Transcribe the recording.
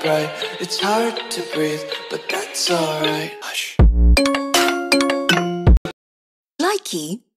bright. It's hard to breathe, but that's alright. Hush. Likey